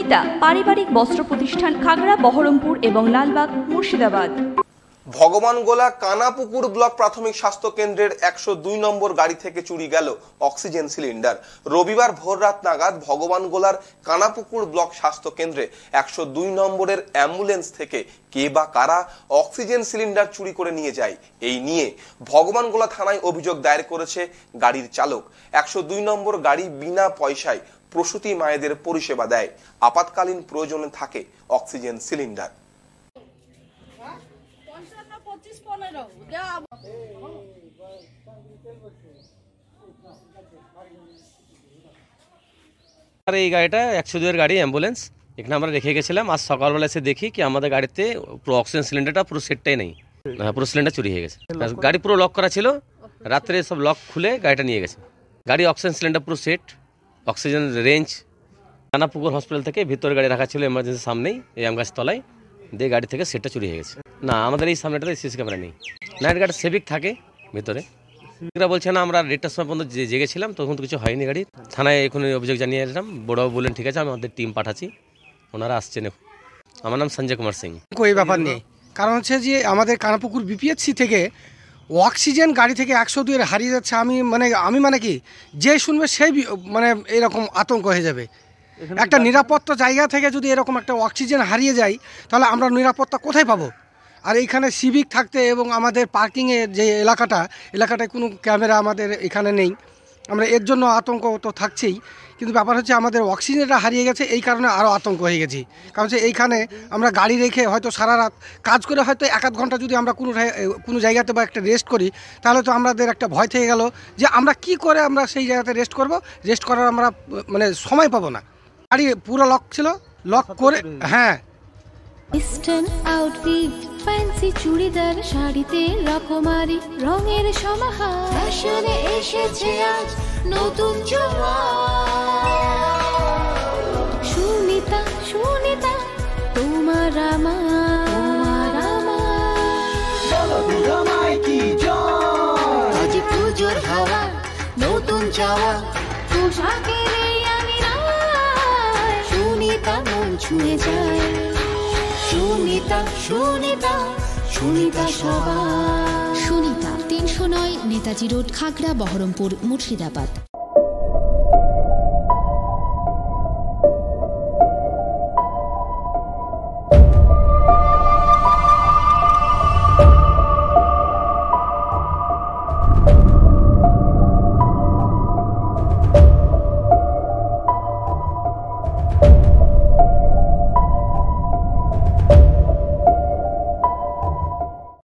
সুনিতা পারিবারিক বস্ত্র প্রতিষ্ঠান, খাগড়া, বহরমপুর এবং লালবাগ, মুর্শিদাবাদ। ভগবানগোলা কানাপুকুর ব্লক প্রাথমিক স্বাস্থ্য কেন্দ্রের 102 নম্বর গাড়ি থেকে চুরি গেল অক্সিজেন সিলিন্ডার। রবিবার ভোররাত নাগাদ ভগবানগোলার কানাপুকুর ব্লক স্বাস্থ্য কেন্দ্রে 102 নম্বরের অ্যাম্বুলেন্স থেকে কে বা কারা অক্সিজেন সিলিন্ডার চুরি করে নিয়ে যায়, এই নিয়ে ভগবানগোলা থানায় অভিযোগ দায়ের করেছে গাড়ির চালক। 102 নম্বর গাড়ি বিনা পয়সায় প্রসূতি মায়েদের পরিষেবা দেয়। আপাতকালীন প্রয়োজনে থাকে অক্সিজেন সিলিন্ডার। এই গাড়িটা 102 এর গাড়ি অ্যাম্বুলেন্স এখানে আমরা রেখে গেছিলাম। আজ সকালবেলা এসে দেখি কি আমাদের গাড়িতে পুরো অক্সিজেন সিলিন্ডারটা পুরো সেটটাই নেই, পুরো সিলিন্ডার চুরি হয়ে গেছে। গাড়ি পুরো লক করা ছিল, রাত্রে সব লক খুলে গাড়িটা নিয়ে গেছে। গাড়ি অক্সিজেন সিলিন্ডার পুরো সেট, অক্সিজেন রেঞ্জ। কানাপুকুর হসপিটাল থেকে ভিতরে গাড়ি রাখা ছিল এমার্জেন্সি সামনেই, এই আম গাছ তলায় দিয়ে গাড়ি থেকে সেটটা চুরি হয়ে গেছে। না, আমাদের এই সামনেটাতে সিসি ক্যামেরা নেই। নাইট গার্ড সেভিক থাকে ভিতরে। বলছে না, আমরা 1টার সময় পর্যন্ত জেগেছিলাম, তখন তো কিছু হয়নি। গাড়ি থানায় এখন অভিযোগ জানিয়ে এলাম। বড়বাবু বললেন ঠিক আছে, আমি আমাদের টিম পাঠাচ্ছি, ওনারা আসছেন। আমার নাম সঞ্জয় কুমার সিং। এই ব্যাপার নেই, কারণ হচ্ছে যে আমাদের কানাপুকুর বিপিএসসি থেকে অক্সিজেন গাড়ি থেকে 102 হারিয়ে যাচ্ছে। আমি মানে কি, যে শুনবে সেই মানে এরকম আতঙ্ক হয়ে যাবে। একটা নিরাপত্তা জায়গা থেকে যদি এরকম একটা অক্সিজেন হারিয়ে যায়, তাহলে আমরা নিরাপত্তা কোথায় পাবো? আর এইখানে সিভিক থাকতে এবং আমাদের পার্কিংয়ের যে এলাকাটায় কোনো ক্যামেরা আমাদের এখানে নেই। আমরা এর জন্য আতঙ্ক তো থাকছেই, কিন্তু ব্যাপার হচ্ছে আমাদের অক্সিজেনটা হারিয়ে গেছে, এই কারণে আরও আতঙ্ক হয়ে গেছি। কারণ হচ্ছে এইখানে আমরা গাড়ি রেখে হয়তো সারা রাত কাজ করে হয়তো 1-1 ঘন্টা যদি আমরা কোনো জায়গাতে বা একটা রেস্ট করি, তাহলে তো আমাদের একটা ভয় থেকে গেল যে আমরা কি করে আমরা সেই জায়গাতে রেস্ট করব। রেস্ট করার আমরা মানে সময় পাবো না। গাড়ি পুরো লক ছিল, লক করে হ্যাঁ। ইস্টার্ন আউটফিট, ফ্যান্সি চুড়িদার, শাড়িতে রকমারি রঙের সমাহার, ফ্যাশনে এসেছে আজ নতুন সুনিতা, সুনিতা তোমার আমার আজ পুজোর হাওয়া, নতুন চাওয়া পোশাকের সুনিতা মন ছুঁয়ে যায়। সুনিতা, সুনিতা, সুনিতা সবার। সুনিতা 309 নেতাজি রোড, খাগড়া, বহরমপুর, মুর্শিদাবাদ।